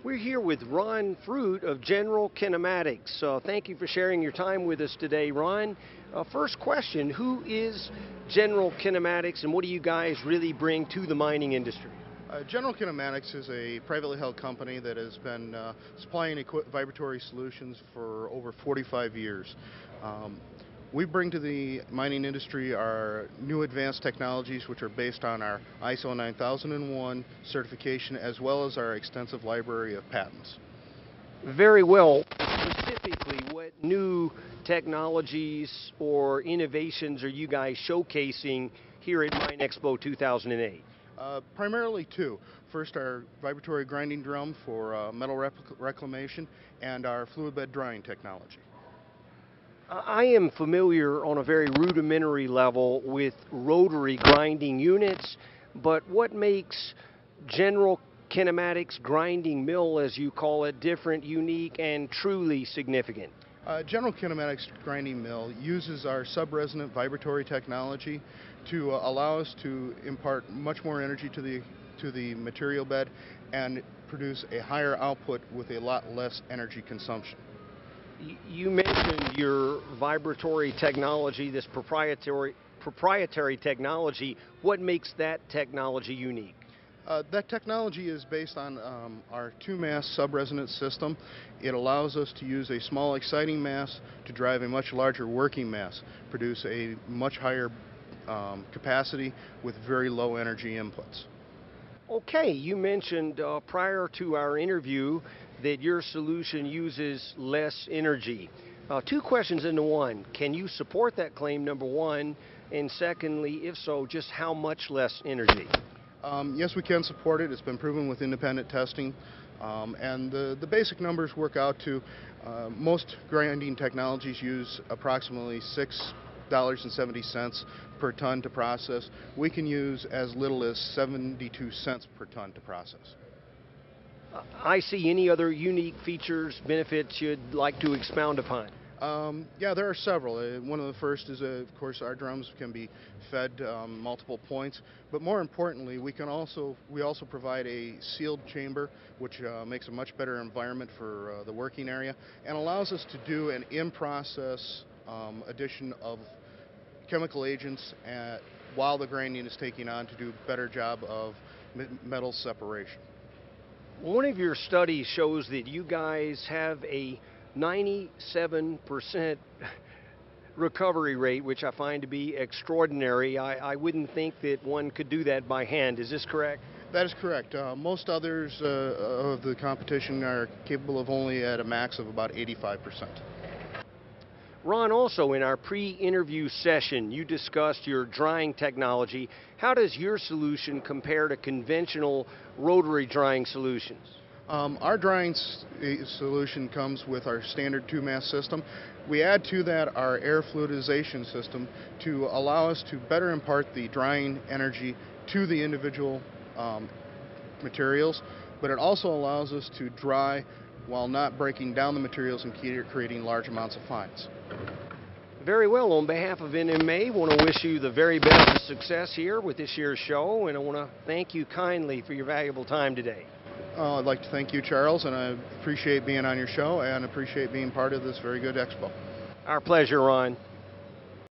We're here with Ron Fruit of General Kinematics. Thank you for sharing your time with us today, Ron. First question, who is General Kinematics and what do you guys really bring to the mining industry? General Kinematics is a privately held company that has been supplying vibratory solutions for over 45 years. We bring to the mining industry our new advanced technologies, which are based on our ISO 9001 certification, as well as our extensive library of patents. Very well. Specifically, what new technologies or innovations are you guys showcasing here at MINExpo 2008? Primarily two. First, our vibratory grinding drum for metal reclamation, and our fluid bed drying technology. I am familiar on a very rudimentary level with rotary grinding units, but what makes General Kinematics grinding mill, as you call it, different, unique, and truly significant? General Kinematics grinding mill uses our sub-resonant vibratory technology to allow us to impart much more energy to the material bed and produce a higher output with a lot less energy consumption. You mentioned your vibratory technology, this proprietary technology. What makes that technology unique? That technology is based on our two-mass sub-resonance system. It allows us to use a small exciting mass to drive a much larger working mass, produce a much higher capacity with very low energy inputs. Okay, you mentioned prior to our interview that your solution uses less energy. Two questions into one. Can you support that claim, number one? And secondly, if so, just how much less energy? Yes, we can support it. It's been proven with independent testing. And the basic numbers work out to most grinding technologies use approximately $6.70 per ton to process. We can use as little as 72 cents per ton to process. I see any other unique features, benefits you'd like to expound upon? Yeah, there are several. One of the first is, of course, our drums can be fed multiple points. But more importantly, we also provide a sealed chamber, which makes a much better environment for the working area and allows us to do an in-process addition of chemical agents while the grinding is taking on to do a better job of metal separation. One of your studies shows that you guys have a 97% recovery rate, which I find to be extraordinary. I wouldn't think that one could do that by hand. Is this correct? That is correct. Most others of the competition are capable of only at a max of about 85%. Ron, also in our pre-interview session, you discussed your drying technology. How does your solution compare to conventional rotary drying solutions? Our drying solution comes with our standard two-mass system. We add to that our air fluidization system to allow us to better impart the drying energy to the individual materials, but it also allows us to dry while not breaking down the materials and creating large amounts of fines. Very well. On behalf of NMA, I want to wish you the very best of success here with this year's show, and I want to thank you kindly for your valuable time today. I'd like to thank you, Charles, and I appreciate being on your show and appreciate being part of this very good expo. Our pleasure, Ron.